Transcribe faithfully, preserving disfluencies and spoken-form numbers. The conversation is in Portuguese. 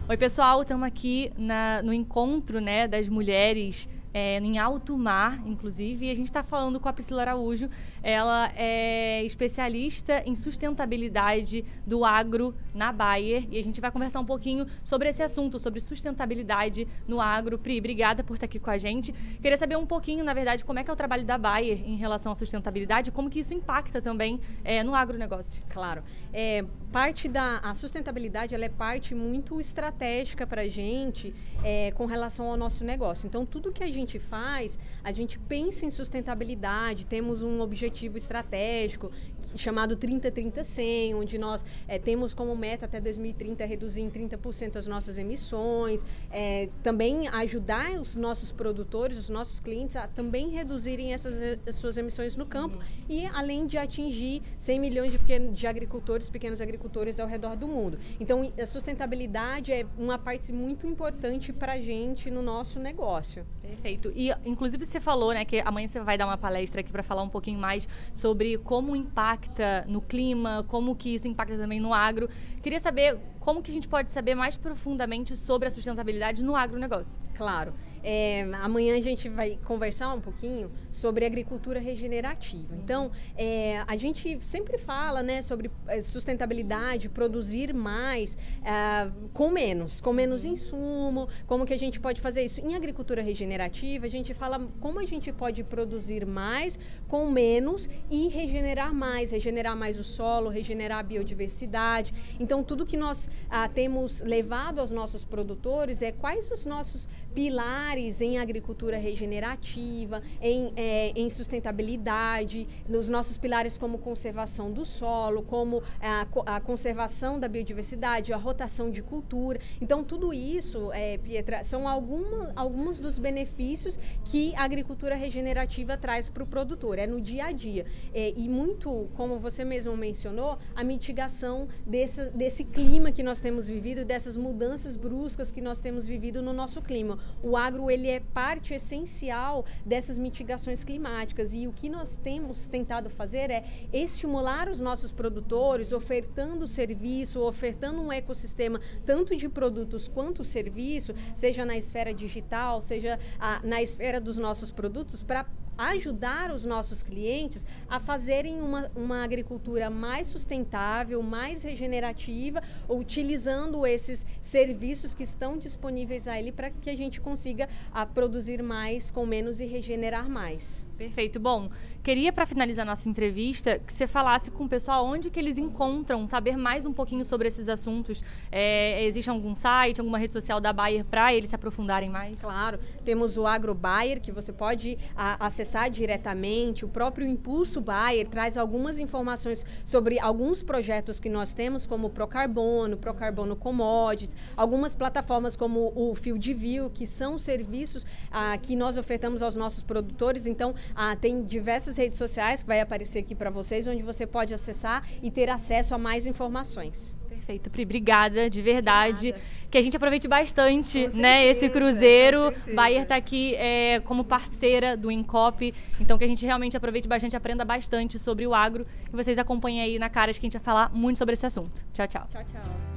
Oi, pessoal, estamos aqui na, no encontro, né, das mulheres é, em alto mar, inclusive, e a gente está falando com a Priscila Araújo. Ela é especialista em sustentabilidade do agro na Bayer e a gente vai conversar um pouquinho sobre esse assunto, sobre sustentabilidade no agro. Pri, obrigada por estar aqui com a gente. Queria saber um pouquinho, na verdade, como é que é o trabalho da Bayer em relação à sustentabilidade e como que isso impacta também é, no agronegócio. Claro. É, parte da a sustentabilidade, ela é parte muito estratégica para a gente é, com relação ao nosso negócio. Então, tudo que a gente faz, a gente pensa em sustentabilidade, temos um objetivo estratégico chamado trinta trinta cem, onde nós é, temos como meta até dois mil e trinta reduzir em trinta por cento as nossas emissões, é, também ajudar os nossos produtores, os nossos clientes a também reduzirem essas as suas emissões no campo, uhum. E além de atingir cem milhões de, pequenos, de agricultores, pequenos agricultores ao redor do mundo. Então, a sustentabilidade é uma parte muito importante para a gente no nosso negócio. Perfeito. E, inclusive, você falou, né, que amanhã você vai dar uma palestra aqui para falar um pouquinho mais sobre como impacta no clima, como que isso impacta também no agro. Queria saber como que a gente pode saber mais profundamente sobre a sustentabilidade no agronegócio. Claro. É, amanhã a gente vai conversar um pouquinho sobre agricultura regenerativa. Então, é, a gente sempre fala, né, sobre sustentabilidade, produzir mais é, com menos, com menos insumo, como que a gente pode fazer isso. Em agricultura regenerativa, a gente fala como a gente pode produzir mais com menos e regenerar mais, regenerar mais o solo, regenerar a biodiversidade. Então, tudo que nós ah, temos levado aos nossos produtores é quais os nossos pilares em agricultura regenerativa, em, é, em sustentabilidade, nos nossos pilares como conservação do solo, como a, a conservação da biodiversidade, a rotação de cultura. Então, tudo isso, é, Pietra, são alguma, alguns dos benefícios que a agricultura regenerativa traz para o produtor, é no dia a dia. É, e muito, como você mesmo mencionou, a mitigação desse, desse clima que nós temos vivido, dessas mudanças bruscas que nós temos vivido no nosso clima. O agro, ele é parte essencial dessas mitigações climáticas e o que nós temos tentado fazer é estimular os nossos produtores, ofertando serviço, ofertando um ecossistema tanto de produtos quanto serviço, seja na esfera digital, seja a, na esfera dos nossos produtos, para ajudar os nossos clientes a fazerem uma, uma agricultura mais sustentável, mais regenerativa, utilizando esses serviços que estão disponíveis a ele para que a gente consiga a, produzir mais com menos e regenerar mais. Perfeito. Bom, queria, para finalizar nossa entrevista, que você falasse com o pessoal onde que eles encontram, saber mais um pouquinho sobre esses assuntos. É, existe algum site, alguma rede social da Bayer para eles se aprofundarem mais? Claro. Temos o Agro Bayer, que você pode a, acessar diretamente. O próprio Impulso Bayer traz algumas informações sobre alguns projetos que nós temos, como o Procarbono, Procarbono Commodities, algumas plataformas como o FieldView, que são serviços ah, que nós ofertamos aos nossos produtores. Então, Ah, tem diversas redes sociais que vai aparecer aqui para vocês, onde você pode acessar e ter acesso a mais informações. Perfeito, Pri, obrigada, de verdade. De que a gente aproveite bastante, certeza, né, esse cruzeiro. Bayer está aqui é, como parceira do Incop, então que a gente realmente aproveite bastante, aprenda bastante sobre o agro e vocês acompanhem aí na Caras que a gente vai falar muito sobre esse assunto. Tchau, tchau. Tchau, tchau.